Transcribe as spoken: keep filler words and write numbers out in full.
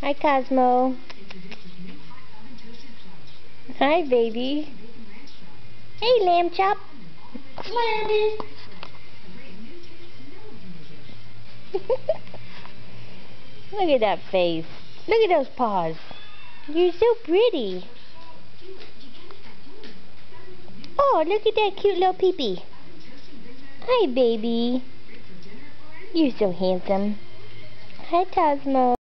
Hi, Cosmo. Hi, baby. Hey, Lamb Chop. Lambie. Look at that face. Look at those paws. You're so pretty. Oh, look at that cute little peepee. Hi, baby. You're so handsome. Hi, Cosmo.